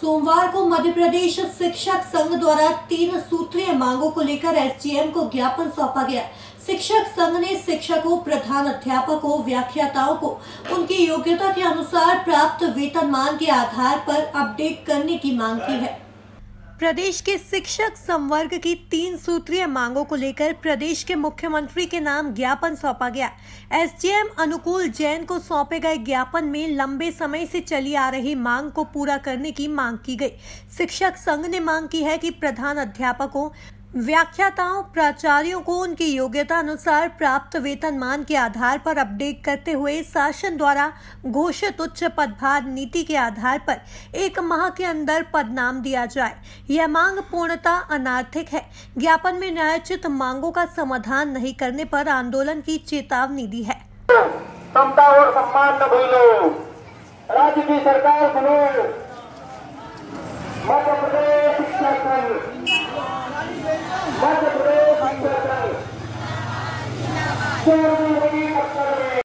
सोमवार को मध्य प्रदेश शिक्षक संघ द्वारा 3 सूत्रीय मांगों को लेकर एसडीएम को ज्ञापन सौंपा गया। शिक्षक संघ ने शिक्षकों, प्रधान अध्यापकों, व्याख्याताओं को उनकी योग्यता के अनुसार प्राप्त वेतनमान के आधार पर अपडेट करने की मांग की है। प्रदेश के शिक्षक संवर्ग की 3 सूत्रीय मांगों को लेकर प्रदेश के मुख्यमंत्री के नाम ज्ञापन सौंपा गया। एसडीएम अनुकूल जैन को सौंपे गए ज्ञापन में लंबे समय से चली आ रही मांग को पूरा करने की मांग की गई। शिक्षक संघ ने मांग की है कि प्रधान अध्यापकों, व्याख्याताओं, प्राचार्यों को उनकी योग्यता अनुसार प्राप्त वेतनमान के आधार पर अपडेट करते हुए शासन द्वारा घोषित उच्च पदभार नीति के आधार पर 1 माह के अंदर पदनाम दिया जाए। यह मांग पूर्णतः अनार्थिक है। ज्ञापन में न्यायोचित मांगों का समाधान नहीं करने पर आंदोलन की चेतावनी दी है। समता और सम्मान न भूलो, राज्य की सरकार सुनो, मध्य प्रदेश शिक्षक संघ, मध्य प्रदेश शिक्षक संघ